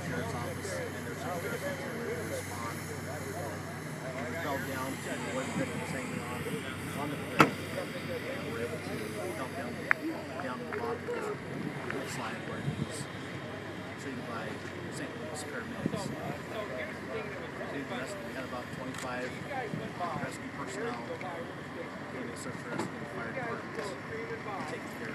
sheriff's office, and there's some persons that were able to respond. We fell down to where the victim was hanging on the cliff, and we were able to help him down to the bottom of the hillside where he was treated by St. Louis paramedics. We had about 25 rescue personnel in the search and rescue and fire departments taking care of